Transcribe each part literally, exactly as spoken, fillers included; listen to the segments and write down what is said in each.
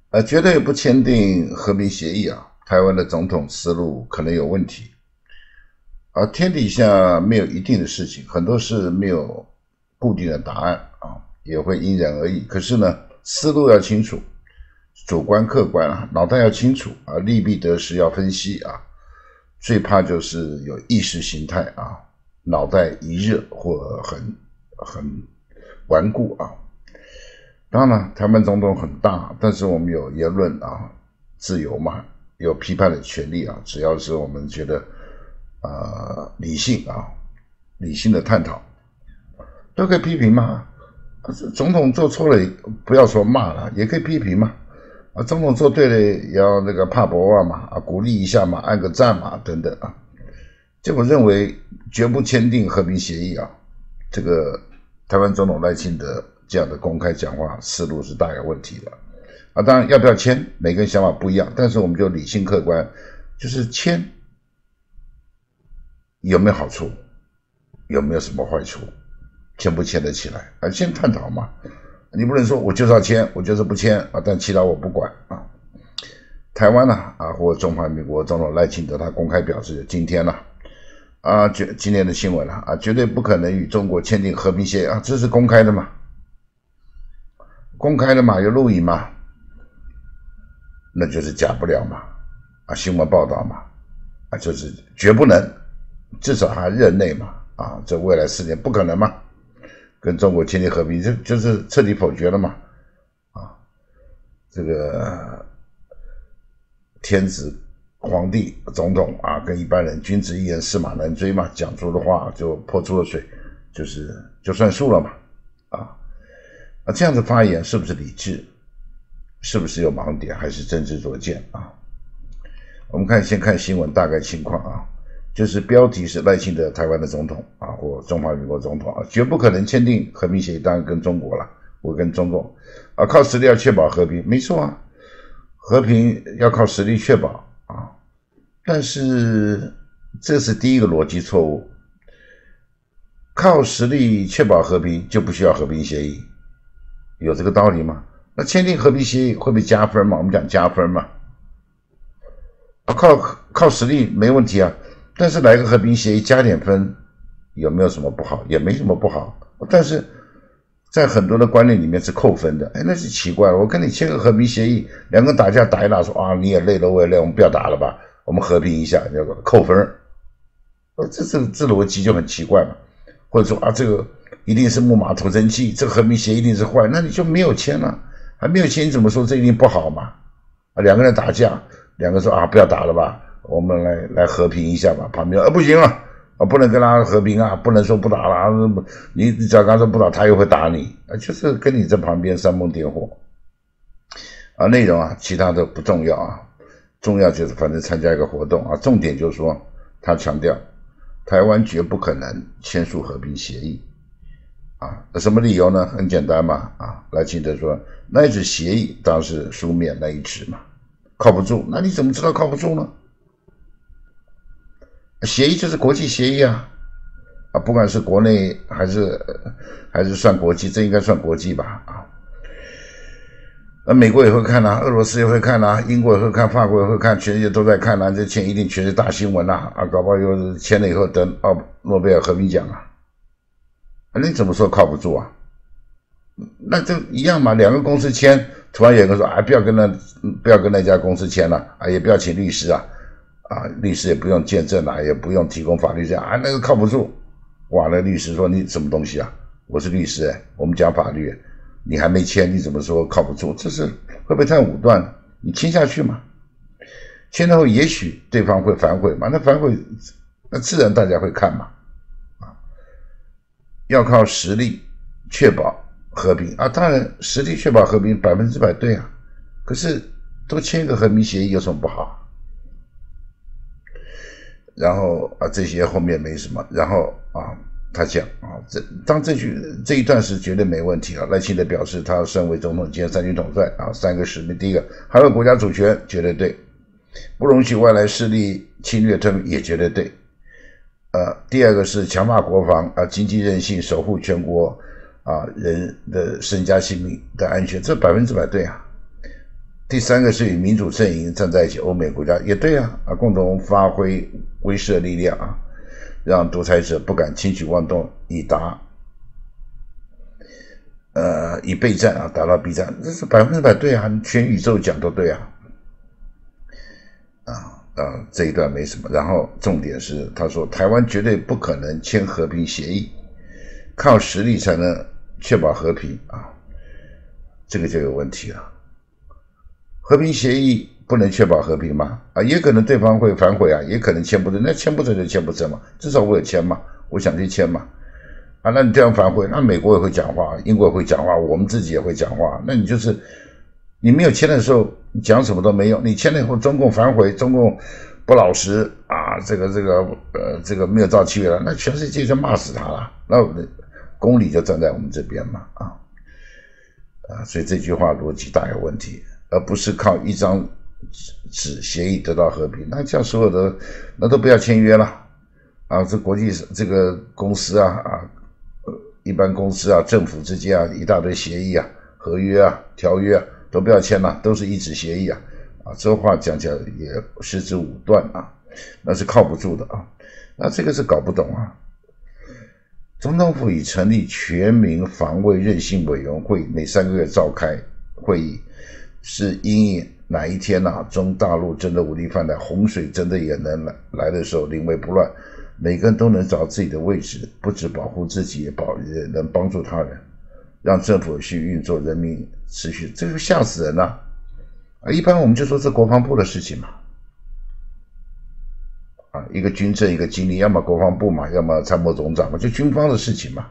呃，绝对不签订和平协议啊！台湾的总统思路可能有问题。而天底下没有一定的事情，很多事没有固定的答案啊，也会因人而异。可是呢，思路要清楚，主观客观啊，脑袋要清楚啊，利弊得失要分析啊。最怕就是有意识形态啊，脑袋一热或很很顽固啊。当然了，台湾总统很大，但是我们有言论啊自由嘛，有批判的权利啊。只要是我们觉得呃理性啊，理性的探讨，都可以批评嘛。总统做错了，不要说骂了，也可以批评嘛。啊，总统做对了，也要那个帕博啊嘛，啊鼓励一下嘛，按个赞嘛，等等啊。结果认为绝不签订和平协议啊，这个台湾总统赖清德这样的公开讲话思路是大有问题的啊。当然要不要签，每个人想法不一样，但是我们就理性客观，就是签有没有好处，有没有什么坏处，签不签得起来啊？先探讨嘛。你不能说我就是要签，我就是不签啊，但其他我不管啊。台湾呢 啊, 啊，或中华民国总统赖清德他公开表示，今天呢 啊, 啊，今天的新闻啊，绝对不可能与中国签订和平协议啊，这是公开的嘛，公开的嘛，有录影嘛，那就是假不了嘛，啊，新闻报道嘛，啊，就是绝不能，至少他任内嘛，啊，这未来四年不可能嘛。跟中国签订和平，这就是彻底否决了嘛？啊，这个天子、皇帝、总统啊，跟一般人君子一言，驷马难追嘛，讲出的话就泼出了水，就是就算数了嘛？啊，啊，这样子发言是不是理智？是不是有盲点？还是政治作践啊？我们看，先看新闻大概情况啊。就是标题是赖清德台湾的总统啊，或中华民国总统啊，绝不可能签订和平协议，当然跟中国了，我跟中共啊，靠实力要确保和平，没错啊，和平要靠实力确保啊，但是这是第一个逻辑错误，靠实力确保和平就不需要和平协议，有这个道理吗？那签订和平协议会不会加分嘛？我们讲加分嘛，啊，靠靠实力没问题啊。但是来个和平协议加点分，有没有什么不好？也没什么不好。但是在很多的观念里面是扣分的，哎，那是奇怪了。我跟你签个和平协议，两个打架打一打，说啊你也累了我也累，我们不要打了吧，我们和平一下，要扣分。这这这逻辑就很奇怪嘛。或者说啊这个一定是木马屠城记，这个和平协议一定是坏，那你就没有签了，还没有签你怎么说这一定不好嘛？啊，两个人打架，两个说啊不要打了吧。我们来来和平一下吧，旁边啊不行啊，啊不能跟他和平啊，不能说不打了啊，你只要跟他说不打，他又会打你啊，就是跟你在旁边煽风点火啊，内容啊其他的不重要啊，重要就是反正参加一个活动啊，重点就是说他强调台湾绝不可能签署和平协议啊，什么理由呢？很简单嘛啊，赖清德说那一纸协议当然是书面那一纸嘛，靠不住，那你怎么知道靠不住呢？协议就是国际协议啊，啊，不管是国内还是还是算国际，这应该算国际吧啊。那美国也会看啊，俄罗斯也会看啊，英国也会看，法国也会看，全世界都在看啊，这签一定全是大新闻啊，啊，搞不好又签了以后得奥诺贝尔和平奖啊，啊，你怎么说靠不住啊？那就一样嘛，两个公司签，突然有人说啊，不要跟那不要跟那家公司签了啊，也不要请律师啊。啊，律师也不用见证啊，也不用提供法律证啊，那个靠不住。哇，那律师说你什么东西啊？我是律师哎，我们讲法律，你还没签，你怎么说靠不住？这是会不会太武断了？你签下去嘛，签了后也许对方会反悔嘛，那反悔那自然大家会看嘛。啊，要靠实力确保和平啊，当然实力确保和平百分之百对啊，可是多签一个和平协议有什么不好？然后啊，这些后面没什么。然后啊，他讲啊，这当这句这一段是绝对没问题啊。赖清德表示，他身为总统兼三军统帅啊，三个使命：第一个，捍卫国家主权，绝对对；不容许外来势力侵略吞并，也绝对对。呃，第二个是强化国防啊，经济韧性，守护全国啊人的身家性命的安全，这百分之百对啊。 第三个是与民主阵营站在一起，欧美国家也对啊，啊，共同发挥威慑力量啊，让独裁者不敢轻举妄动，以达呃以备战啊，达到避战，这是百分之百对啊，全宇宙讲都对啊，啊啊这一段没什么。然后重点是他说，台湾绝对不可能签和平协议，靠实力才能确保和平啊，这个就有问题了。和平协议不能确保和平吗？啊，也可能对方会反悔啊，也可能签不成，那签不成就签不成嘛，至少我有签嘛，我想去签嘛。啊，那你这样反悔，那美国也会讲话，英国也会讲话，我们自己也会讲话。那你就是你没有签的时候，你讲什么都没用。你签了以后，中共反悔，中共不老实啊，这个这个呃这个没有照契约了，那全世界就骂死他了。那公理就站在我们这边嘛，啊啊，所以这句话逻辑大有问题。而不是靠一张纸协议得到和平，那这样所有的那都不要签约了啊！这国际这个公司啊啊，一般公司啊、政府之间啊，一大堆协议啊、合约啊、条约啊，都不要签了，都是一纸协议啊啊！这话讲起来也失之武断啊，那是靠不住的啊！那这个是搞不懂啊！总统府已成立全民防卫韧性委员会，每三个月召开会议。是因应哪一天啊，中大陆真的武力犯台，洪水真的也能来来的时候，临危不乱，每个人都能找自己的位置，不只保护自己，也保也能帮助他人，让政府去运作，人民持续，这个吓死人了啊！一般我们就说这国防部的事情嘛，啊，一个军政一个经理，要么国防部嘛，要么参谋总长嘛，就军方的事情嘛。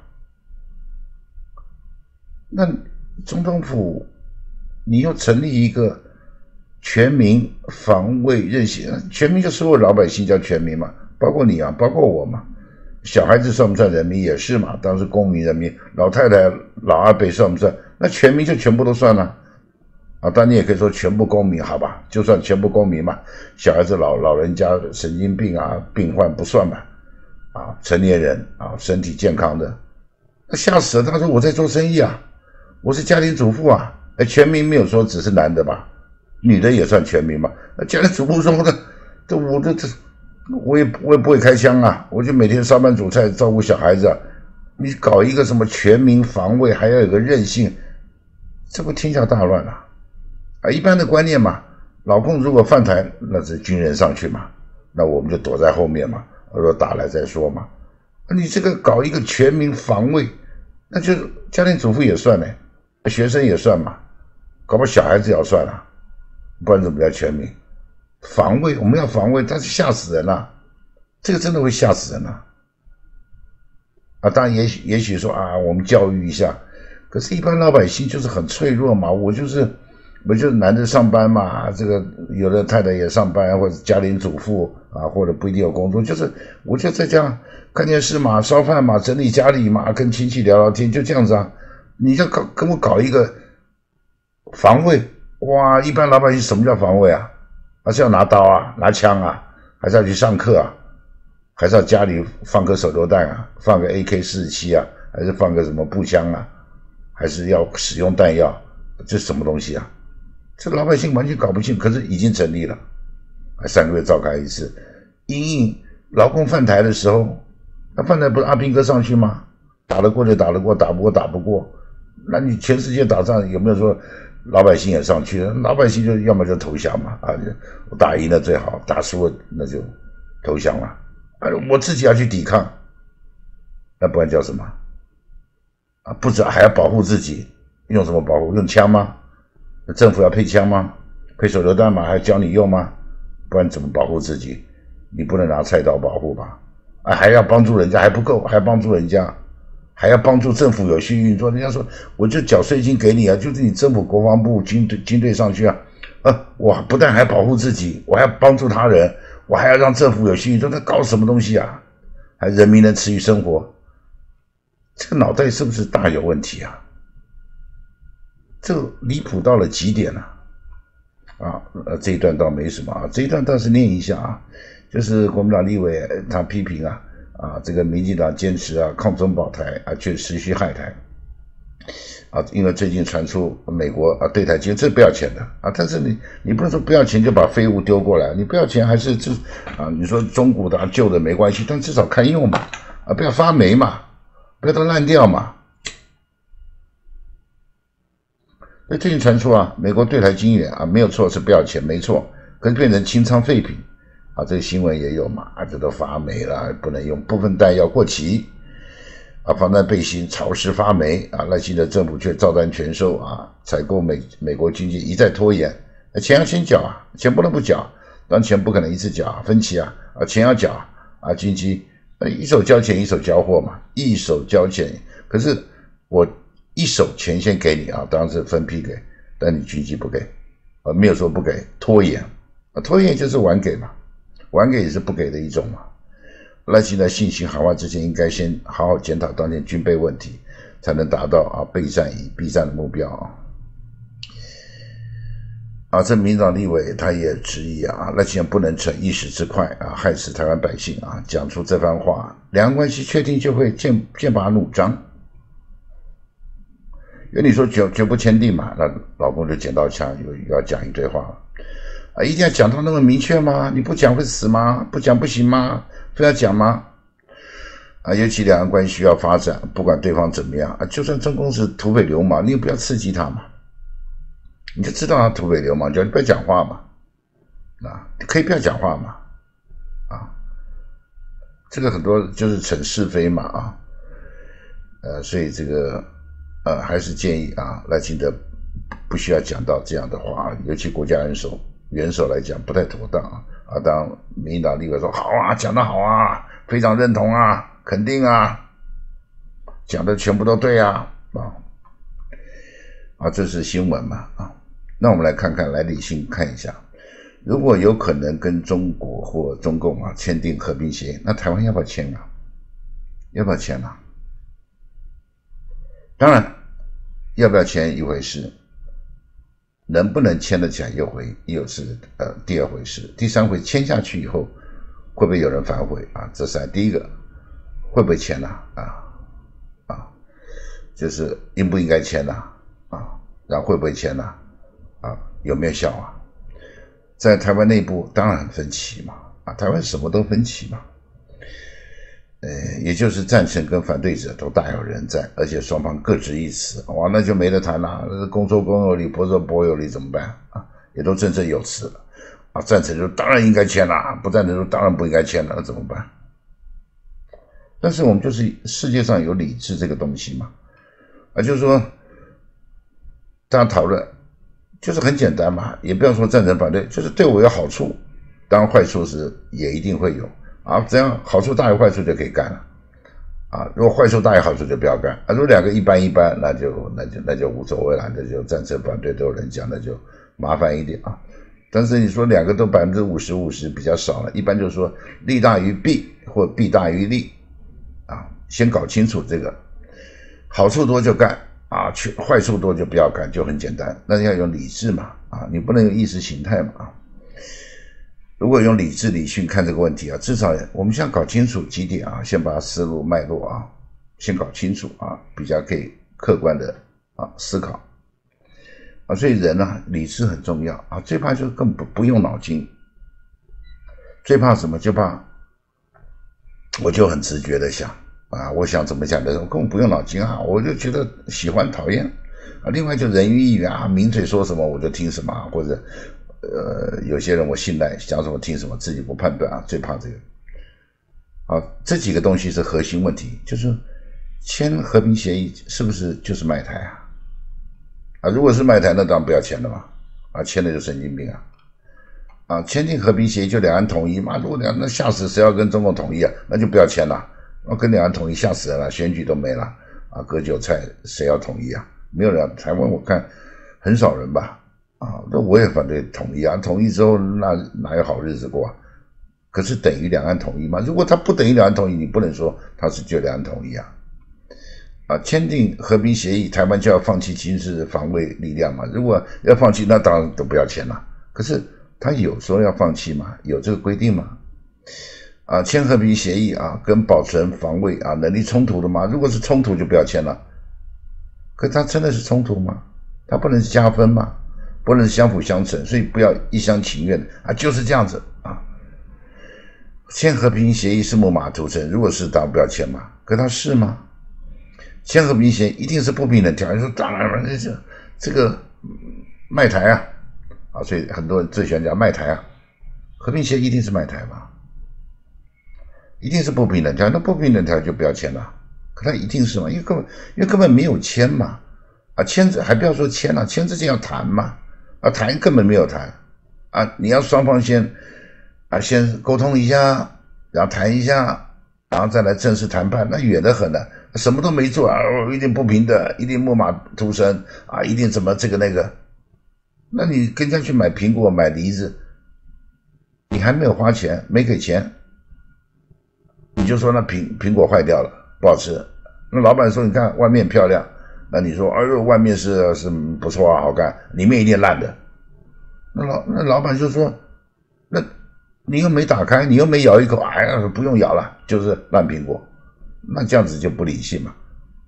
那总统府。你要成立一个全民防卫韧性，全民就所有老百姓叫全民嘛，包括你啊，包括我嘛，小孩子算不算人民也是嘛，当时公民人民，老太太老阿伯算不算？那全民就全部都算了啊，当然你也可以说全部公民，好吧，就算全部公民嘛，小孩子老老人家神经病啊病患不算吧，啊，成年人啊身体健康的，那吓死了，他说我在做生意啊，我是家庭主妇啊。哎，全民没有说只是男的吧，女的也算全民嘛。那家庭主妇说的，这我这这，我也我也不会开枪啊，我就每天烧饭煮菜照顾小孩子啊。你搞一个什么全民防卫，还要有个韧性，这不天下大乱了啊！一般的观念嘛，老共如果犯台，那是军人上去嘛，那我们就躲在后面嘛，说打来再说嘛。你这个搞一个全民防卫，那就家庭主妇也算呢，学生也算嘛。搞不好小孩子也要算了，不然怎么叫全民防卫？我们要防卫，但是吓死人了，这个真的会吓死人了啊！当然也许也许说啊，我们教育一下，可是一般老百姓就是很脆弱嘛，我就是我就是男的上班嘛，这个有的太太也上班，或者家庭主妇啊，或者不一定有工作，就是我就在家看电视嘛，烧饭嘛，整理家里嘛，跟亲戚聊聊天，就这样子啊。你要搞跟我搞一个防卫，哇！一般老百姓什么叫防卫啊？还是要拿刀啊，拿枪啊，还是要去上课啊，还是要家里放个手榴弹啊，放个 A K 四十七 啊，还是放个什么步枪啊，还是要使用弹药？这是什么东西啊？这老百姓完全搞不清，可是已经成立了，三个月召开一次。因应劳工犯台的时候，那犯台不是阿兵哥上去吗？打得过就打得过，打不过打不过。那你全世界打仗有没有说老百姓也上去了？老百姓就要么就投降嘛，啊，我打赢了最好，打输了那就投降了。啊，我自己要去抵抗，那不然叫什么？啊，不止还要保护自己，用什么保护？用枪吗？政府要配枪吗？配手榴弹吗？还要教你用吗？不然怎么保护自己？你不能拿菜刀保护吧？啊，还要帮助人家还不够，还要帮助人家。还要帮助政府有序运作，人家说我就缴税金给你啊，就是你政府国防部军队军队上去啊，啊，我不但还保护自己，我还要帮助他人，我还要让政府有序运作，他搞什么东西啊？还人民能持续生活，这个脑袋是不是大有问题啊？这离谱到了极点了啊！啊，呃，这一段倒没什么啊，这一段倒是念一下啊，就是国民党立委他批评啊。啊，这个民进党坚持啊抗中保台啊，却持续害台。 啊，因为最近传出美国啊对台经这不要钱的啊，但是你你不能说不要钱就把废物丢过来，你不要钱还是这啊，你说中古的、啊、旧的没关系，但至少堪用嘛，啊，不要发霉嘛，不要都烂掉嘛。所以最近传出啊，美国对台经援啊，没有错是不要钱，没错，可是变成清仓废品啊，这个新闻也有嘛，啊，这都发霉了，不能用，部分弹药过期。啊，防弹背心潮湿发霉啊，赖清德政府却照单全收啊，采购美美国军机一再拖延，钱要先缴啊，钱不能不缴，当然钱不可能一次缴，分期啊，啊钱要缴啊，军机一手交钱一手交货嘛，一手交钱，可是我一手钱先给你啊，当然是分批给，但你军机不给啊，没有说不给，拖延啊，拖延就是晚给嘛，晚给也是不给的一种嘛。赖清德信息喊话之前，应该先好好检讨当前军备问题，才能达到啊备战以避战的目标啊。啊，这民进党立委他也质疑啊，赖清德不能逞一时之快啊，害死台湾百姓啊，讲出这番话，两岸关系确定就会剑剑拔弩张。因为你说绝绝不签订嘛，那老公就捡到枪，又要讲一堆话了。啊，一定要讲到那么明确吗？你不讲会死吗？不讲不行吗？非要讲吗？啊，尤其两岸关系需要发展，不管对方怎么样啊，就算中共是土匪流氓，你也不要刺激他嘛，你就知道他土匪流氓，叫你不要讲话嘛，啊，可以不要讲话嘛，啊，这个很多就是逞是非嘛，啊，呃，所以这个呃还是建议啊，赖清德不需要讲到这样的话，尤其国家元首元首来讲不太妥当啊。啊，当民进党立委说好啊，讲得好啊，非常认同啊，肯定啊，讲的全部都对啊，啊，啊，这是新闻嘛，啊，那我们来看看，来理性看一下，如果有可能跟中国或中共啊签订和平协议，那台湾要不要签啊？要不要签啊？当然，要不要签一回事。能不能签得起来又回又是呃第二回事，第三回签下去以后会不会有人反悔啊？这是第一个，会不会签呢？啊啊，就是应不应该签呢？啊，然后会不会签呢？啊，有没有效啊？在台湾内部当然分歧嘛，啊，台湾什么都分歧嘛，呃，也就是赞成跟反对者都大有人在，而且双方各执一词，哇，那就没得谈了。公说公有理，婆说婆有理，怎么办啊？也都振振有词了啊！赞成就当然应该签了，不赞成就当然不应该签了，那怎么办？但是我们就是世界上有理智这个东西嘛，啊，就是说大家讨论就是很简单嘛，也不要说赞成反对，就是对我有好处，当然坏处是也一定会有。啊，这样好处大于坏处就可以干了，啊，如果坏处大于好处就不要干，啊，如果两个一般一般，那就那就那就无所谓了，那就赞成反对都有人讲，那就麻烦一点啊。但是你说两个都百分之五十五十比较少了，一般就是说利大于弊或弊大于利，啊，先搞清楚这个，好处多就干啊，坏处多就不要干，就很简单。那要用理智嘛，啊，你不能用意识形态嘛，啊。如果用理智理性看这个问题啊，至少我们先搞清楚几点啊，先把思路脉络啊，先搞清楚啊，比较可以客观的啊思考啊，所以人啊，理智很重要啊，最怕就是根本不不用脑筋，最怕什么？就怕我就很直觉的想啊，我想怎么想的，我根本不用脑筋啊，我就觉得喜欢讨厌啊，另外就人云亦云啊，名嘴说什么我就听什么，或者。呃，有些人我信赖，讲什么听什么，自己不判断啊，最怕这个。好，这几个东西是核心问题，就是签和平协议是不是就是卖台啊？啊，如果是卖台，那当然不要签了嘛，啊，签了就神经病啊！啊，签订和平协议就两岸统一嘛，如果两岸那吓死谁要跟中共统一啊，那就不要签了，那跟两岸统一吓死人了，选举都没了啊，割韭菜谁要统一啊？没有人，台湾我看很少人吧。啊，那我也反对统一啊！统一之后，那哪有好日子过啊？可是等于两岸统一吗？如果他不等于两岸统一，你不能说他是就两岸统一啊！啊，签订和平协议，台湾就要放弃军事防卫力量嘛？如果要放弃，那当然都不要签了。可是他有说要放弃吗？有这个规定吗？啊，签和平协议啊，跟保存防卫啊能力冲突的吗？如果是冲突，就不要签了。 可它真的是冲突吗？它不能是加分吗？不能是相辅相成，所以不要一厢情愿的啊，就是这样子啊。签和平协议是木马屠城，如果是当然不要签嘛，可它是吗？签和平协议一定是不平等条约，说当然了，这这个卖台啊啊，所以很多人最喜欢讲卖台啊，和平协议一定是卖台嘛，一定是不平等条约，那不平等条约就不要签了，可它一定是嘛，因为根本因为根本没有签嘛，啊签还不要说签了，签之前要谈嘛，啊谈根本没有谈，啊你要双方先啊先沟通一下，然后谈一下，然后再来正式谈判，那远得很了。什么都没做啊，一定不平等，一定木马屠城啊，一定怎么这个那个，那你跟人家去买苹果买梨子，你还没有花钱，没给钱，你就说那苹苹果坏掉了，不好吃，那老板说你看外面漂亮，那你说哎呦外面是是不错啊好看，里面一定烂的，那老那老板就说那你又没打开，你又没咬一口，哎呀不用咬了，就是烂苹果。那这样子就不理性嘛。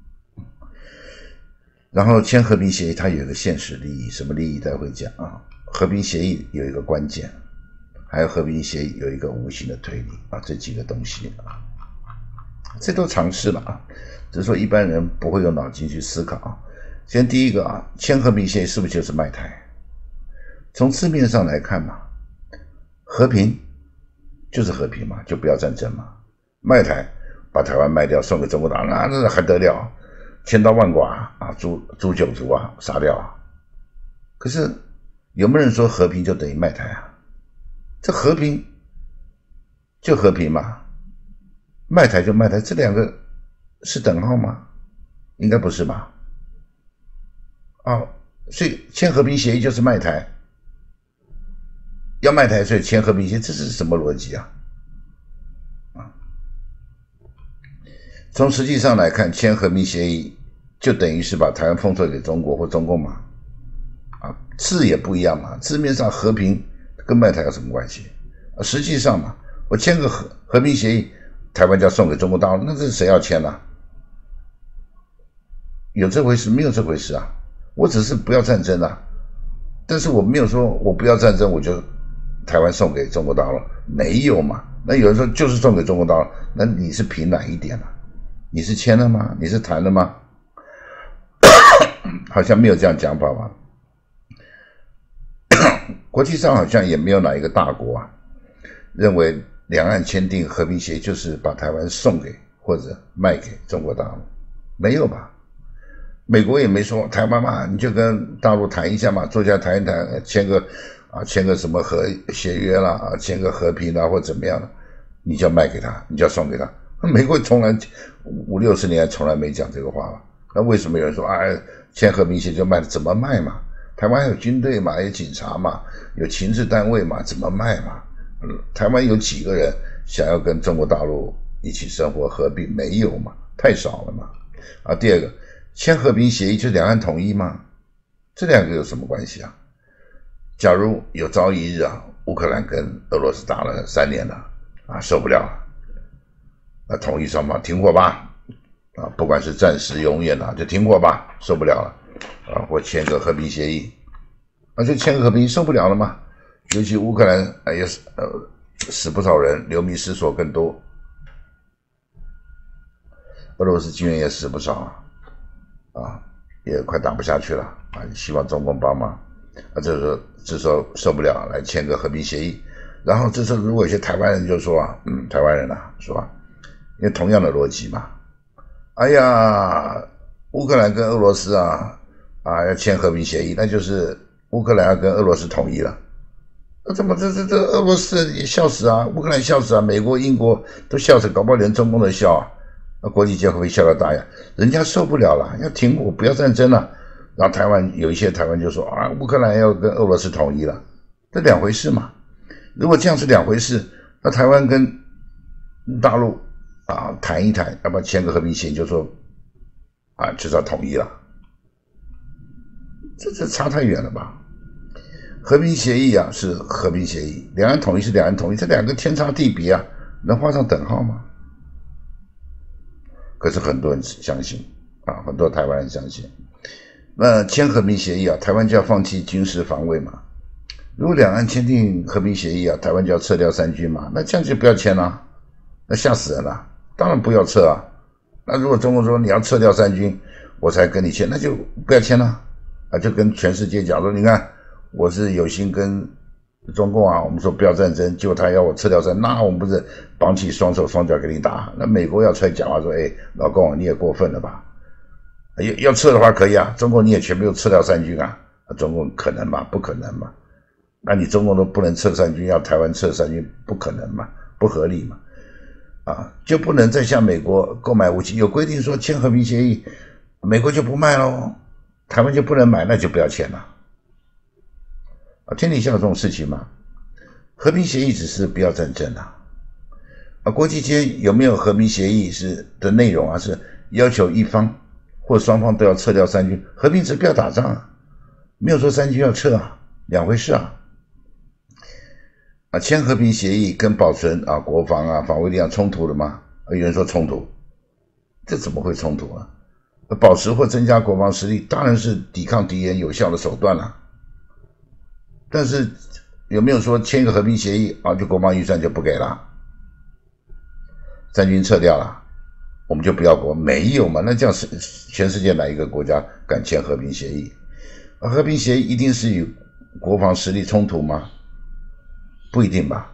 然后签和平协议，它有一个现实利益，什么利益待会讲啊？和平协议有一个关键，还有和平协议有一个无形的推理啊，这几个东西啊，这都常识了啊，只是说一般人不会用脑筋去思考啊。先第一个啊，签和平协议是不是就是卖台？从字面上来看嘛，和平就是和平嘛，就不要战争嘛，卖台。把台湾卖掉送给中国党，那那还得了？千刀万剐啊，诛诛九族啊，杀掉啊！可是有没有人说和平就等于卖台啊？这和平就和平嘛，卖台就卖台，这两个是等号吗？应该不是吧？啊，所以签和平协议就是卖台，要卖台，所以签和平协议，这是什么逻辑啊？从实际上来看，签和平协议就等于是把台湾封锁给中国或中共嘛，啊，字也不一样嘛，字面上和平跟卖台有什么关系？啊，实际上嘛，我签个和和平协议，台湾就要送给中国大陆，那这是谁要签呢、啊？有这回事？没有这回事啊！我只是不要战争啊，但是我没有说我不要战争，我就台湾送给中国大陆，没有嘛？那有人说就是送给中国大陆，那你是凭哪一点啊？你是签了吗？你是谈了吗？好像没有这样讲法吧。国际上好像也没有哪一个大国啊，认为两岸签订和平协议就是把台湾送给或者卖给中国大陆，没有吧？美国也没说台湾嘛，你就跟大陆谈一下嘛，坐下谈一谈，签个啊签个什么和协约啦，啊签个和平啦或怎么样的，你就要卖给他，你就要送给他。美国从来五六十年从来没讲这个话吧？那为什么有人说啊，签和平协议就卖？怎么卖嘛？台湾有军队嘛，有警察嘛，有情治单位嘛，怎么卖嘛？嗯，台湾有几个人想要跟中国大陆一起生活合并？没有嘛，太少了嘛。啊，第二个，签和平协议就两岸统一吗？这两个有什么关系啊？假如有朝一日啊，乌克兰跟俄罗斯打了三年了啊，受不了了。那同意双方停火吧，啊，不管是暂时、永远啊，就停火吧，受不了了，啊，或签个和平协议，啊，就签个和平受不了了嘛。尤其乌克兰，哎呀，呃，死不少人，流离失所更多，俄罗斯军人也死不少啊，啊，也快打不下去了啊，希望中共帮忙，啊，这时候这时候受不了，来签个和平协议，然后这时候如果有些台湾人就说啊，嗯，台湾人啊，说啊。因为同样的逻辑嘛，哎呀，乌克兰跟俄罗斯啊啊要签和平协议，那就是乌克兰要跟俄罗斯统一了。那怎么这这这俄罗斯也笑死啊，乌克兰笑死啊，美国、英国都笑死，搞不好连中共都笑啊。那国际间会不会笑到大呀？人家受不了了，要停火，不要战争了。然后台湾有一些台湾就说啊，乌克兰要跟俄罗斯统一了，这两回事嘛。如果这样是两回事，那台湾跟大陆啊，谈一谈，要不然签个和平协议，就说啊，就是要统一了，这这差太远了吧？和平协议啊是和平协议，两岸统一是两岸统一，这两个天差地别啊，能画上等号吗？可是很多人相信啊，很多台湾人相信， 那签和平协议啊，台湾就要放弃军事防卫嘛？如果两岸签订和平协议啊，台湾就要撤掉三军嘛？那这样就不要签了，那吓死人了！当然不要撤啊。那如果中国说你要撤掉三军，我才跟你签，那就不要签了啊！就跟全世界讲说，你看我是有心跟中共啊，我们说不要战争，结果他要我撤掉三，那我们不是绑起双手双脚给你打？那美国要出来讲话说，哎，老共你也过分了吧？要要撤的话可以啊，中国你也全部撤掉三军啊，中共可能吗？不可能嘛？那你中共都不能撤三军，要台湾撤三军，不可能嘛？不合理嘛？啊，就不能再向美国购买武器，有规定说签和平协议，美国就不卖咯，台湾就不能买，那就不要签了。啊，天底下有这种事情吗？和平协议只是不要战争啊。啊，国际间有没有和平协议是的内容啊？是要求一方或双方都要撤掉三军，和平只不要打仗啊，没有说三军要撤啊，两回事啊。啊，签和平协议跟保存啊国防啊防卫力量冲突了吗？有人说冲突，这怎么会冲突啊？保持或增加国防实力当然是抵抗敌人有效的手段啊。但是有没有说签一个和平协议啊，就国防预算就不给了，三军撤掉了，我们就不要国？没有嘛？那这样是全世界哪一个国家敢签和平协议？啊，和平协议一定是与国防实力冲突吗？不一定吧。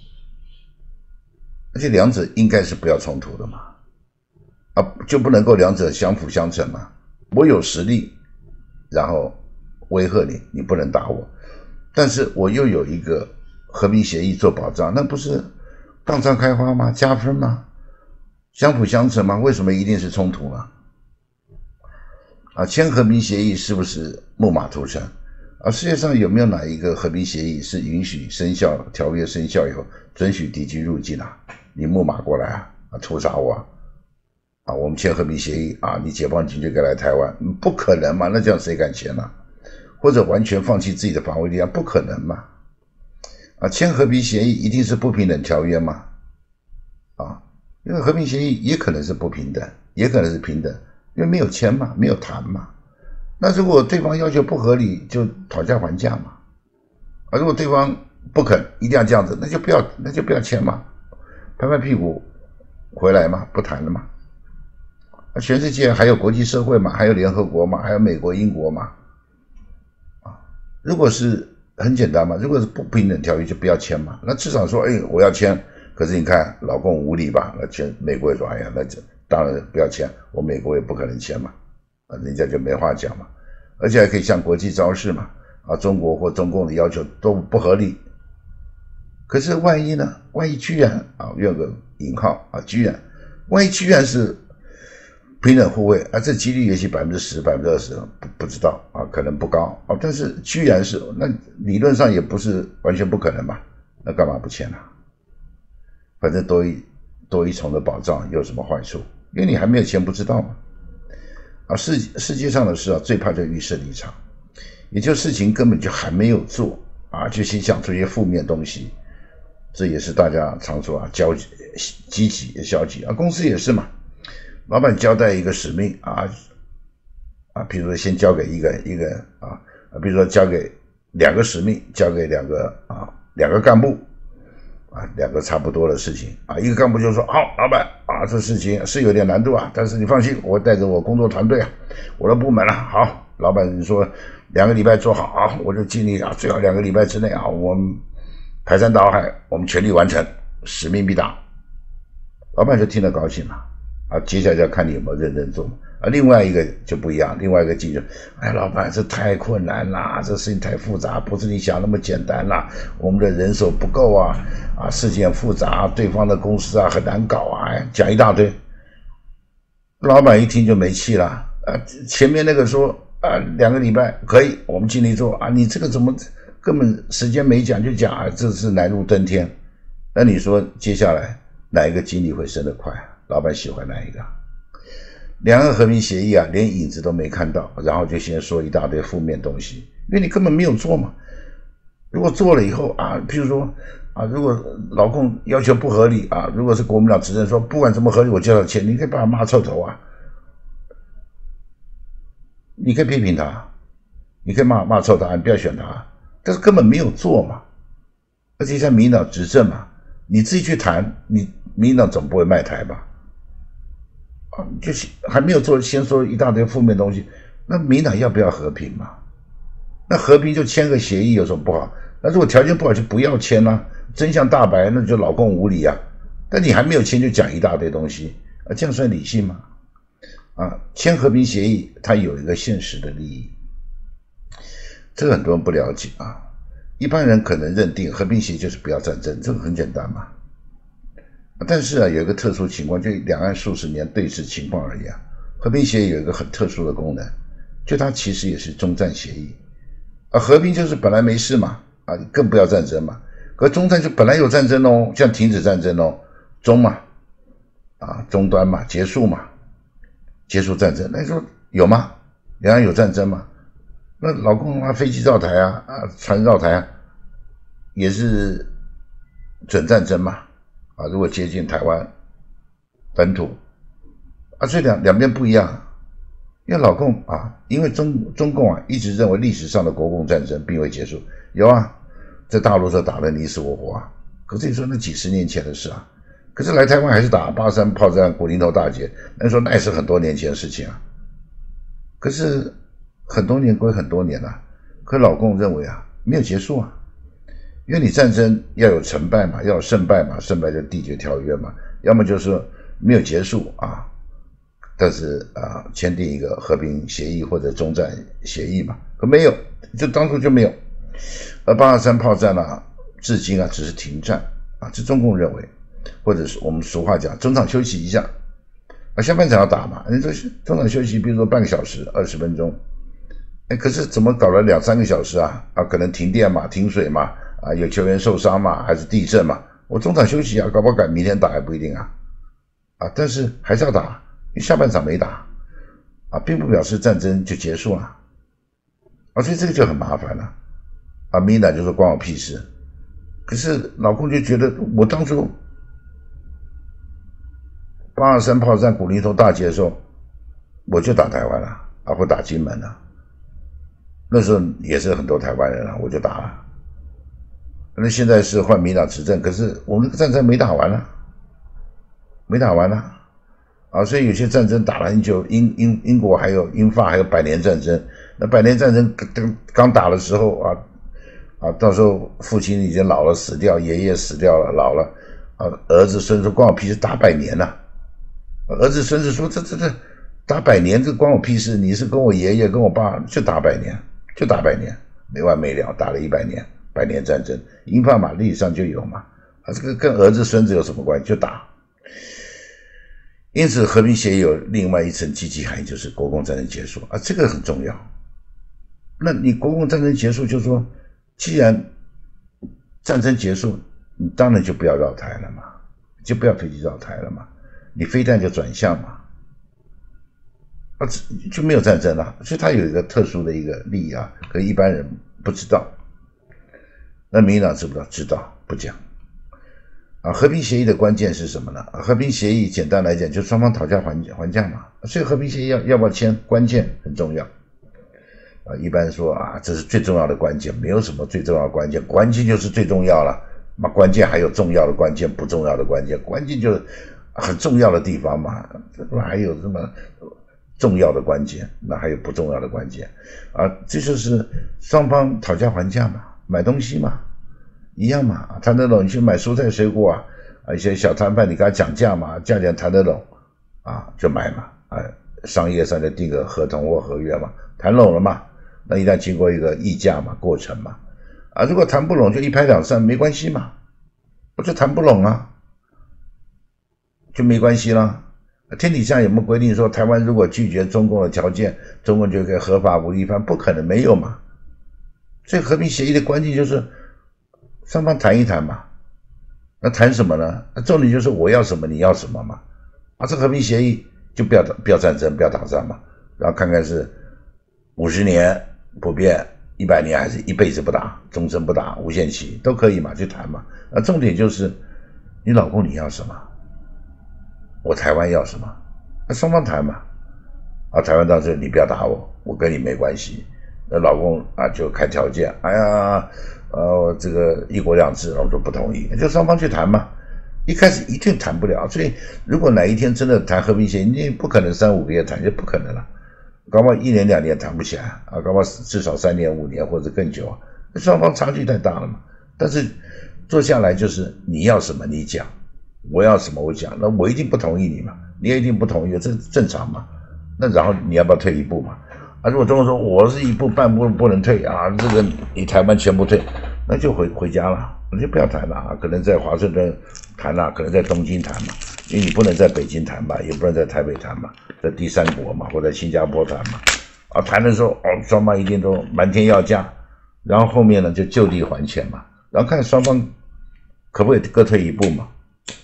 而且两者应该是不要冲突的嘛，啊，就不能够两者相辅相成嘛？我有实力，然后威吓你，你不能打我，但是我又有一个和平协议做保障，那不是荡畅开花吗？加分吗？相辅相成吗？为什么一定是冲突呢？啊，签和平协议是不是木马屠城？啊，世界上有没有哪一个和平协议是允许生效条约生效以后准许敌军入境啊？你木马过来啊，啊屠杀我啊？啊，我们签和平协议啊，你解放军就该来台湾，不可能嘛？那这样谁敢签呢？或者完全放弃自己的防卫力量，不可能嘛？啊，签和平协议一定是不平等条约吗？啊，因为和平协议也可能是不平等，也可能是平等，因为没有签嘛，没有谈嘛。那如果对方要求不合理，就讨价还价嘛。啊，如果对方不肯，一定要这样子，那就不要，那就不要签嘛，拍拍屁股回来嘛，不谈了嘛。啊，全世界还有国际社会嘛，还有联合国嘛，还有美国、英国嘛。啊，如果是很简单嘛，如果是不平等条约就不要签嘛。那至少说，哎，我要签，可是你看老共无理吧？那全美国也说，哎呀，那就当然不要签，我美国也不可能签嘛。啊，人家就没话讲嘛，而且还可以向国际昭示嘛，啊，中国或中共的要求都不合理。可是万一呢？万一居然啊，用个引号啊，居然，万一居然是平等互惠啊，这几率也许百分之十、百分之二十，不不知道啊，可能不高啊，但是居然是，那理论上也不是完全不可能嘛，那干嘛不签呢？反正多一多一重的保障有什么坏处？因为你还没有签，不知道嘛。啊，世世界上的事啊，最怕就预设立场，也就事情根本就还没有做啊，就先想出一些负面东西，这也是大家常说啊，交积极消极啊，公司也是嘛，老板交代一个使命啊啊，比如说先交给一个一个啊，比如说交给两个使命，交给两个啊两个干部。啊，两个差不多的事情啊，一个干部就说好，老板啊，这事情是有点难度啊，但是你放心，我带着我工作团队啊，我的部门啊，好，老板你说两个礼拜做好啊，我就尽力啊，最好两个礼拜之内啊，我们排山倒海，我们全力完成，使命必达。老板就听得高兴了啊，接下来就要看你有没有认真做啊。另外一个就不一样，另外一个记者，哎，老板这太困难啦，这事情太复杂，不是你想那么简单啦，我们的人手不够啊，啊，事情很复杂，对方的公司啊很难搞啊，讲一大堆。老板一听就没气了啊，前面那个说啊两个礼拜可以，我们尽力做啊，你这个怎么根本时间没讲就讲啊，这是难如登天。那你说接下来哪一个经理会升得快？老板喜欢哪一个？两岸和平协议啊，连影子都没看到，然后就先说一大堆负面东西，因为你根本没有做嘛。如果做了以后啊，譬如说啊，如果老共要求不合理啊，如果是国民党执政说不管怎么合理，我就要签，你可以把他骂臭头啊。 你可以批评他，你可以骂骂臭他，你不要选他，但是根本没有做嘛。而且像民进党执政嘛，你自己去谈，你民进党总不会卖台吧？啊，就是还没有做，先说一大堆负面东西，那民进党要不要和平嘛？那和平就签个协议有什么不好？那如果条件不好就不要签啊，真相大白，那就老共无理啊。但你还没有签就讲一大堆东西啊，这样算理性吗？啊，签和平协议它有一个现实的利益，这个很多人不了解啊。一般人可能认定和平协议就是不要战争，这个很简单嘛。但是啊，有一个特殊情况，就两岸数十年对峙情况而言，和平协议有一个很特殊的功能，就它其实也是终战协议啊。和平就是本来没事嘛，啊，更不要战争嘛。可终战就本来有战争哦，像停止战争哦，终嘛，啊，终端嘛，结束嘛，结束战争。那你说有吗？两岸有战争吗？那老共啊，飞机绕台啊，啊，船绕台啊，也是准战争嘛。啊，如果接近台湾本土啊，这两两边不一样。因为老共啊，因为中中共啊一直认为历史上的国共战争并未结束，有啊，在大陆上打得你死我活啊。可是你说那几十年前的事啊，可是来台湾还是打八三炮战、古林头大捷，那说那也是很多年前的事情啊。可是很多年归很多年啊，可老共认为啊没有结束啊。因为你战争要有成败嘛，要有胜败嘛，胜败就缔结条约嘛，要么就是没有结束啊，但是啊签订一个和平协议或者终战协议嘛，可没有，就当初就没有。而八二三炮战啊，至今啊只是停战啊，这中共认为，或者是我们俗话讲中场休息一下啊，下半场要打嘛，你说中场休息，比如说半个小时、二十分钟，哎，可是怎么搞了两三个小时啊？啊，可能停电嘛，停水嘛。啊，有球员受伤嘛，还是地震嘛？我中场休息啊，搞不好改明天打还不一定啊，啊，但是还是要打，因为下半场没打，啊，并不表示战争就结束了，啊，所以这个就很麻烦了，啊，民进党就说关我屁事，可是老共就觉得我当初八二三炮战、古林头大捷的时候，我就打台湾了，啊，或打金门了，那时候也是很多台湾人了，我就打了。那现在是换民进党执政，可是我们战争没打完了，没打完了啊！所以有些战争打了很久，英英英国还有英法还有百年战争，那百年战争刚刚打的时候啊啊，到时候父亲已经老了死掉，爷爷死掉了老了啊，儿子孙子关我屁事，打百年了、啊，儿子孙子说这这这打百年这关我屁事，你是跟我爷爷跟我爸就打百年，就打百年，没完没了，打了一百年。百年战争，英法马历史上就有嘛，啊，这个跟儿子孙子有什么关系？就打。因此，和平协议有另外一层积极含义，就是国共战争结束啊，这个很重要。那你国共战争结束，就是说，既然战争结束，你当然就不要绕台了嘛，就不要飞机绕台了嘛，你飞弹就转向嘛，啊，就没有战争了。所以它有一个特殊的一个利益啊，可一般人不知道。那民进党知不知道？知道，不讲。啊，和平协议的关键是什么呢？和平协议简单来讲，就双方讨价还还价嘛。所以和平协议要要不要签，关键很重要。啊，一般说啊，这是最重要的关键，没有什么最重要的关键，关键就是最重要了。那关键还有重要的关键，不重要的关键，关键就是很重要的地方嘛。这还有什么重要的关键？那还有不重要的关键啊？这就是双方讨价还价嘛。买东西嘛，一样嘛，谈得拢，你去买蔬菜水果啊，啊一些小摊贩你跟他讲价嘛，价钱谈得拢，啊就买嘛，啊商业上就订个合同或合约嘛，谈拢了嘛，那一旦经过一个议价嘛过程嘛，啊如果谈不拢就一拍两散没关系嘛，我就谈不拢啊，就没关系啦。天底下有没有规定说台湾如果拒绝中共的条件，中共就可以合法武力犯？不可能没有嘛。所以和平协议的关键就是双方谈一谈嘛，那谈什么呢？那重点就是我要什么你要什么嘛，啊这和平协议就不要不要战争不要打仗嘛，然后看看是五十年不变，一百年还是一辈子不打，终身不打，无限期都可以嘛，去谈嘛。那重点就是你老公你要什么，我台湾要什么，那双方谈嘛， 啊，台湾当时你不要打我，我跟你没关系。那老公啊就开条件，哎呀，呃，这个一国两制，我说不同意，就双方去谈嘛。一开始一定谈不了，所以如果哪一天真的谈和平协议，你不可能三五个月谈，就不可能了。搞不好一年两年谈不起来啊，搞不好至少三年五年或者更久啊，双方差距太大了嘛。但是坐下来就是你要什么你讲，我要什么我讲，那我一定不同意你嘛，你也一定不同意，这正常嘛。那然后你要不要退一步嘛？啊，如果中国说我是一步半步不能退啊，这个你台湾全部退，那就回回家了，那就不要谈了啊。可能在华盛顿谈了，可能在东京谈嘛，因为你不能在北京谈嘛，也不能在台北谈嘛，在第三国嘛，或者新加坡谈嘛。啊，谈的时候哦，双方一定都瞒天要价，然后后面呢就就地还钱嘛，然后看双方可不可以各退一步嘛。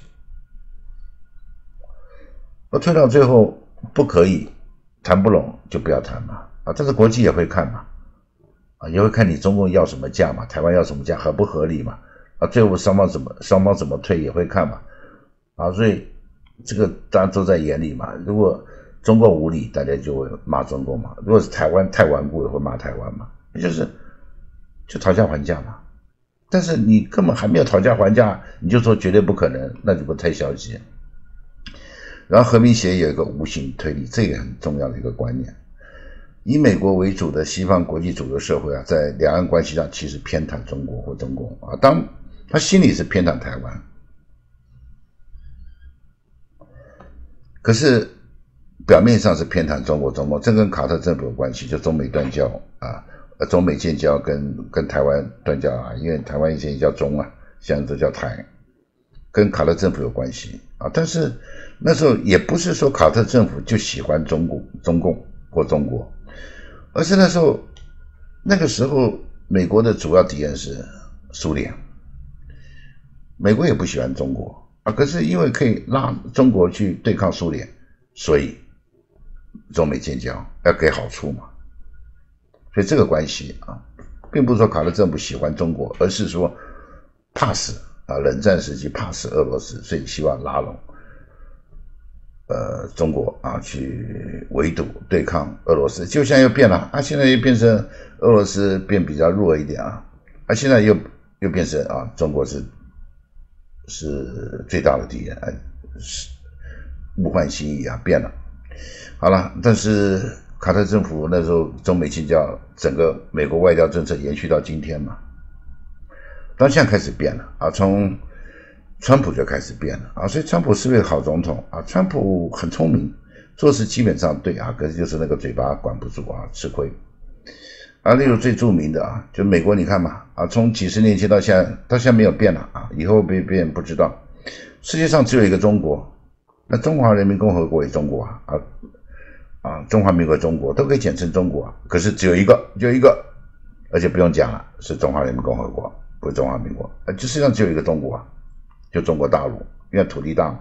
那退到最后不可以，谈不拢就不要谈嘛。啊，但是国际也会看嘛，啊，也会看你中共要什么价嘛，台湾要什么价，合不合理嘛。啊，最后双方怎么双方怎么退也会看嘛。啊，所以这个大家都在眼里嘛。如果中共无理，大家就会骂中共嘛；如果是台湾太顽固，也会骂台湾嘛。就是就讨价还价嘛。但是你根本还没有讨价还价，你就说绝对不可能，那就不太消极。然后和平协议有一个无形推力，这个很重要的一个观念。以美国为主的西方国际主流社会啊，在两岸关系上其实偏袒中国或中共啊，当他心里是偏袒台湾，可是表面上是偏袒中国中共，这跟卡特政府有关系，就中美断交啊，中美建交跟跟台湾断交啊，因为台湾以前也叫中啊，现在都叫台，跟卡特政府有关系啊。但是那时候也不是说卡特政府就喜欢中国中共或中国，而是那时候那个时候美国的主要敌人是苏联，美国也不喜欢中国啊，可是因为可以拉中国去对抗苏联，所以中美建交要给好处嘛。所以这个关系啊，并不是说卡特政府喜欢中国，而是说怕死啊，冷战时期怕死俄罗斯，所以希望拉拢呃中国啊去围堵对抗俄罗斯。就像又变了啊，现在又变成俄罗斯变比较弱一点啊，啊现在又又变成啊中国是是最大的敌人，哎，是物换星移啊，变了。好了，但是卡特政府那时候中美建交，整个美国外交政策延续到今天嘛，到现在开始变了啊，从川普就开始变了啊，所以川普是不是好总统啊？川普很聪明，做事基本上对啊，可是就是那个嘴巴管不住啊，吃亏。啊，例如最著名的啊，就美国你看嘛，啊，从几十年前到现在，到现在没有变了啊，以后会变不知道。世界上只有一个中国，那中华人民共和国也中国啊，啊啊，中华民国中国都可以简称中国啊，可是只有一个，就一个，而且不用讲了，是中华人民共和国，不是中华民国，啊，就世界上只有一个中国啊，就中国大陆，因为土地大嘛。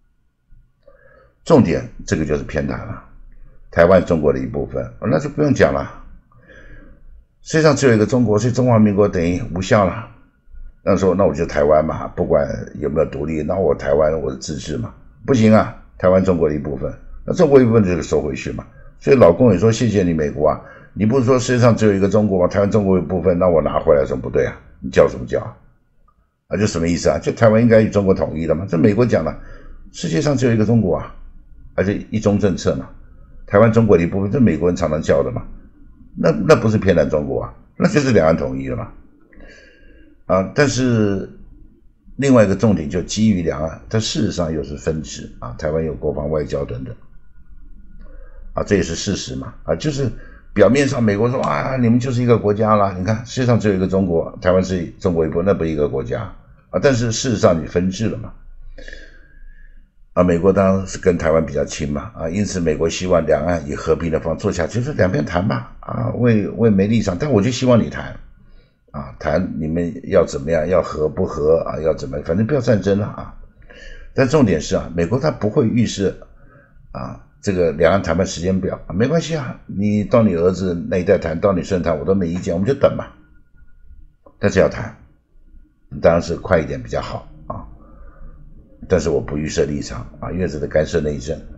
重点这个就是偏袒了，台湾中国的一部分，那就不用讲了。世界上只有一个中国，所以中华民国等于无效了。那时候，那我就台湾嘛，不管有没有独立，那我台湾我是自治嘛，不行啊，台湾中国的一部分，那中国一部分就收回去嘛。所以老公也说谢谢你美国啊，你不是说世界上只有一个中国吗？台湾中国一部分，那我拿回来什么不对啊？你叫什么叫啊？啊，就什么意思啊？就台湾应该与中国统一的嘛？这美国讲了，世界上只有一个中国啊，而且一中政策嘛，台湾中国的一部分，这美国人常常叫的嘛。那那不是偏袒中国啊，那就是两岸统一了嘛。啊，但是另外一个重点就基于两岸，它事实上又是分治啊，台湾有国防外交等等，啊，这也是事实嘛。啊，就是表面上美国说啊，你们就是一个国家啦，你看世界上只有一个中国，台湾是中国一部分，那不是一个国家啊，但是事实上你分治了嘛。啊，美国当然是跟台湾比较亲嘛，啊，因此美国希望两岸以和平的方式坐下，就是两边谈吧，啊，我也我也没立场，但我就希望你谈，啊，谈你们要怎么样，要和不和啊，要怎么，反正不要战争了啊。但重点是啊，美国它不会预示啊这个两岸谈判时间表，啊，没关系啊，你到你儿子那一代谈，到你孙谈，我都没意见，我们就等嘛。但是要谈，当然是快一点比较好啊。但是我不预设立场啊，因为这是干涉内政。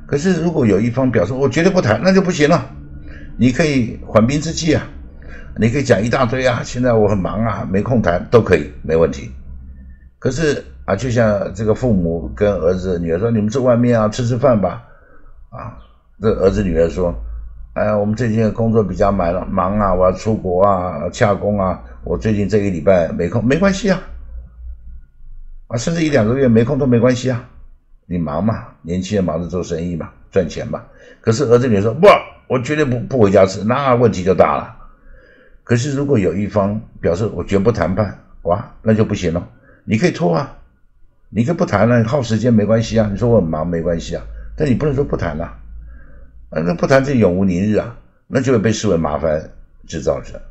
可是如果有一方表示我绝对不谈，那就不行了。你可以缓兵之计啊，你可以讲一大堆啊，现在我很忙啊，没空谈，都可以，没问题。可是啊，就像这个父母跟儿子、女儿说，你们在外面啊吃吃饭吧，啊，这儿子女儿说，哎，我们最近的工作比较忙了，忙啊，我要出国啊，洽公啊，我最近这一礼拜没空，没关系啊，啊，甚至一两个月没空都没关系啊，你忙嘛，年轻人忙着做生意嘛，赚钱嘛。可是儿子女儿说，不，我绝对不不回家吃，那问题就大了。可是如果有一方表示我绝不谈判，哇，那就不行了。你可以拖啊，你可以不谈了，耗时间没关系啊。你说我很忙没关系啊，但你不能说不谈啊，那不谈这永无宁日啊，那就会被视为麻烦制造者。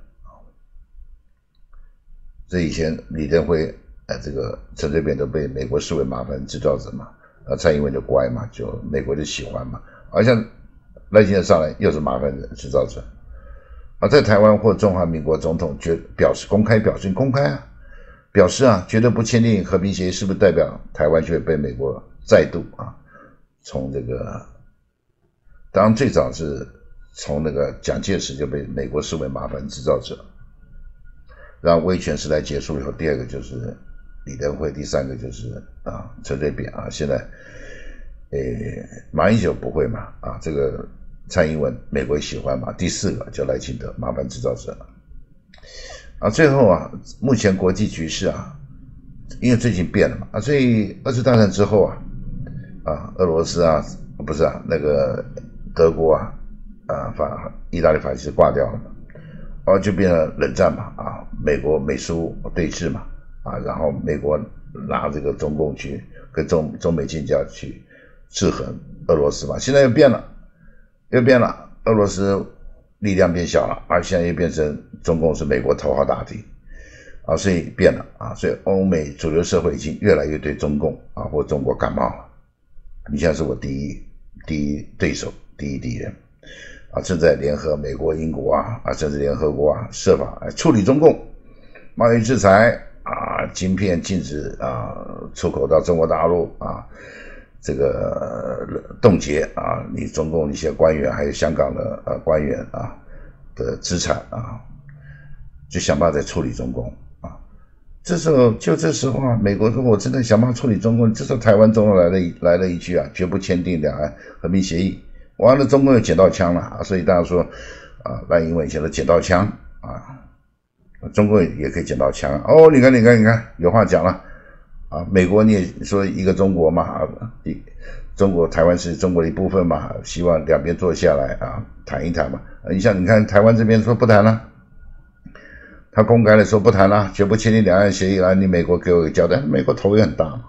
这以前李登辉、呃，这个陈水扁都被美国视为麻烦制造者嘛，啊，蔡英文就乖嘛，就美国就喜欢嘛，好像赖清德上来又是麻烦制造者。啊，在台湾或中华民国总统决表示公开表示公开啊，表示啊绝对不签订和平协议，是不是代表台湾就会被美国再度啊从这个，当然最早是从那个蒋介石就被美国视为麻烦制造者，然后威权时代结束以后，第二个就是李登辉，第三个就是啊陈水扁啊，现在诶马英九不会嘛啊这个。蔡英文美国也喜欢嘛，第四个叫赖清德，麻烦制造者啊。最后啊，目前国际局势啊，因为最近变了嘛啊，所以二次大战之后啊，啊俄罗斯啊不是啊那个德国啊啊法意大利法西斯挂掉了嘛，然后就变成冷战嘛啊，美国美苏对峙嘛啊，然后美国拿这个中共去跟中中美建交去制衡俄罗斯嘛，现在又变了。又变了，俄罗斯力量变小了，而现在又变成中共是美国头号大敌啊，所以变了啊，所以欧美主流社会已经越来越对中共啊或中国感冒了。你现在是我第一第一对手，第一敌人啊，正在联合美国、英国啊啊，甚至联合国啊设法来处理中共，贸易制裁啊，晶片禁止啊出口到中国大陆啊。这个冻结啊，你中共一些官员还有香港的呃官员啊的资产啊，就想办法在处理中共啊。这时候就这时候啊，美国说我真的想办法处理中共，这时候台湾总统来了来了一句啊，绝不签订两岸和平协议。完了，中共又捡到枪了啊，所以大家说啊，赖英文以前的捡到枪啊，中共也可以捡到枪哦。你看，你看，你看，有话讲了。啊，美国你也说一个中国嘛，啊，中国台湾是中国的一部分嘛，希望两边坐下来啊谈一谈嘛。你像你看台湾这边说不谈了，他公开的说不谈了，绝不签订两岸协议了，你美国给我个交代，美国头也很大嘛。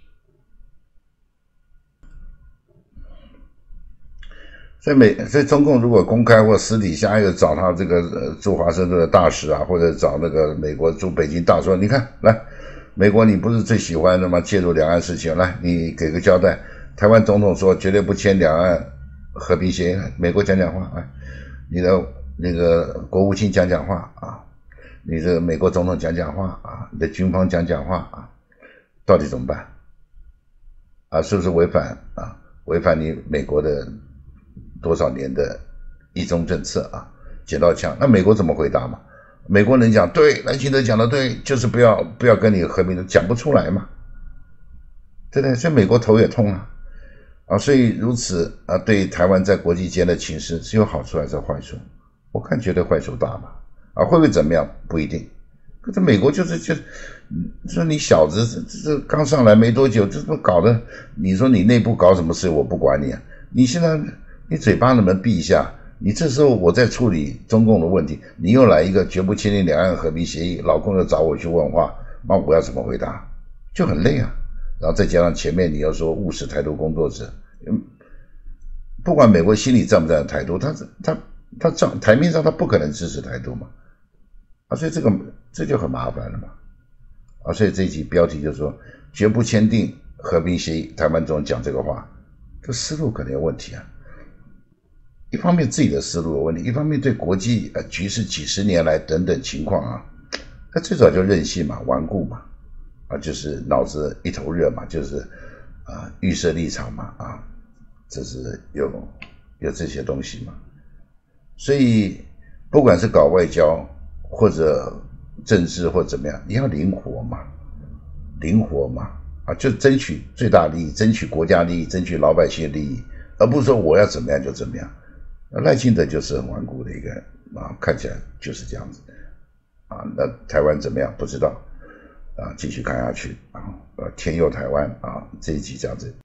所以美，所以中共如果公开或私底下又找他这个呃驻华盛顿的大使啊，或者找那个美国驻北京大使，你看来。美国你不是最喜欢的吗？介入两岸事情，来你给个交代。台湾总统说绝对不签两岸和平协议，美国讲讲话，哎，你的那个国务卿讲讲话啊，你的美国总统讲讲话啊，你的军方讲讲话啊，到底怎么办？啊，是不是违反啊？违反你美国的多少年的一中政策啊？捡到枪，那美国怎么回答嘛？美国人讲对，赖清德讲的对，就是不要不要跟你和平的，讲不出来嘛，对不对？所以美国头也痛啊，啊，所以如此啊，对台湾在国际间的情势是有好处还是坏处？我看绝对坏处大嘛，啊，会不会怎么样不一定。可是美国就是就说你小子这这刚上来没多久，这么搞的，你说你内部搞什么事我不管你啊，你现在你嘴巴能不能闭一下？你这时候我在处理中共的问题，你又来一个绝不签订两岸和平协议，老公又找我去问话，那我要怎么回答？就很累啊。然后再加上前面你要说务实台独工作者，嗯，不管美国心里站不站台独，他他他站台面上他不可能支持台独嘛，啊，所以这个这就很麻烦了嘛，啊，所以这一集标题就说绝不签订和平协议，台湾总统讲这个话，这思路可能有问题啊。一方面自己的思路有问题，一方面对国际呃局势几十年来等等情况啊，他最早就任性嘛，顽固嘛，啊，就是脑子一头热嘛，就是啊预设立场嘛，啊， 这是有有这些东西嘛。所以不管是搞外交或者政治或怎么样，你要灵活嘛，灵活嘛，啊，就争取最大利益，争取国家利益，争取老百姓的利益，而不是说我要怎么样就怎么样。那赖清德就是很顽固的一个啊，看起来就是这样子啊。那台湾怎么样不知道啊，继续看下去啊。呃，天佑台湾啊，这一集这样子。